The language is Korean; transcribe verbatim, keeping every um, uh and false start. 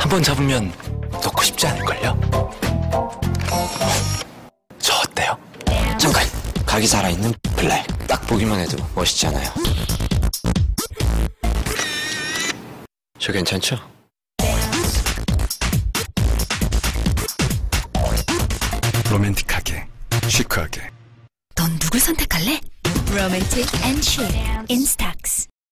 한 번 잡으면 놓고 싶지 않을걸요? 저 어때요? 잠깐! 각이 살아있는 블랙. 딱 보기만 해도 멋있지 않아요? 저 괜찮죠? 로맨틱하게, 시크하게. 넌 누굴 선택할래? Romantic and chic in Stax.